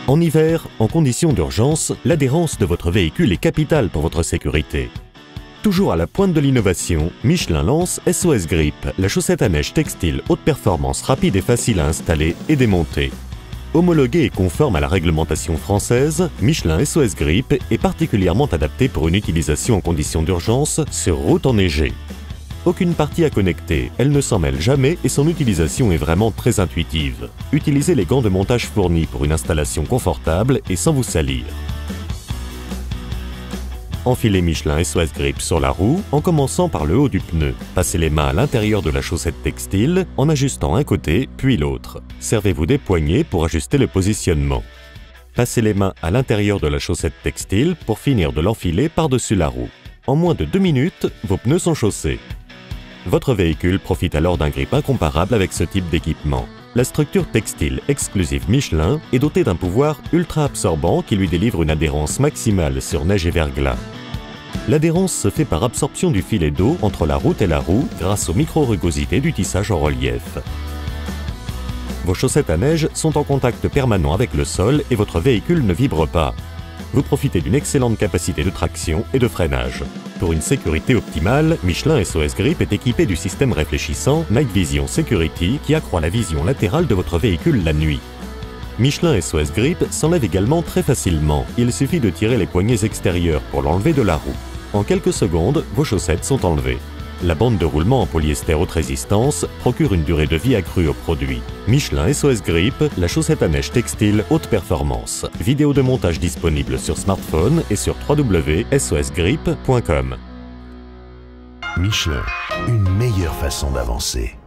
En hiver, en condition d'urgence, l'adhérence de votre véhicule est capitale pour votre sécurité. Toujours à la pointe de l'innovation, Michelin lance SOS Grip, la chaussette à neige textile haute performance rapide et facile à installer et démonter. Homologuée et conforme à la réglementation française, Michelin SOS Grip est particulièrement adapté pour une utilisation en conditions d'urgence sur route enneigée. Aucune partie à connecter, elle ne s'en mêle jamais et son utilisation est vraiment très intuitive. Utilisez les gants de montage fournis pour une installation confortable et sans vous salir. Enfilez Michelin SOS Grip sur la roue en commençant par le haut du pneu. Passez les mains à l'intérieur de la chaussette textile en ajustant un côté puis l'autre. Servez-vous des poignets pour ajuster le positionnement. Passez les mains à l'intérieur de la chaussette textile pour finir de l'enfiler par-dessus la roue. En moins de 2 minutes, vos pneus sont chaussés. Votre véhicule profite alors d'un grip incomparable avec ce type d'équipement. La structure textile exclusive Michelin est dotée d'un pouvoir ultra absorbant qui lui délivre une adhérence maximale sur neige et verglas. L'adhérence se fait par absorption du filet d'eau entre la route et la roue grâce aux micro-rugosités du tissage en relief. Vos chaussettes à neige sont en contact permanent avec le sol et votre véhicule ne vibre pas. Vous profitez d'une excellente capacité de traction et de freinage. Pour une sécurité optimale, Michelin SOS Grip est équipé du système réfléchissant Night Vision Security qui accroît la vision latérale de votre véhicule la nuit. Michelin SOS Grip s'enlève également très facilement. Il suffit de tirer les poignées extérieures pour l'enlever de la roue. En quelques secondes, vos chaussettes sont enlevées. La bande de roulement en polyester haute résistance procure une durée de vie accrue au produit. Michelin SOS Grip, la chaussette à neige textile haute performance. Vidéo de montage disponible sur smartphone et sur www.sosgrip.com. Michelin, une meilleure façon d'avancer.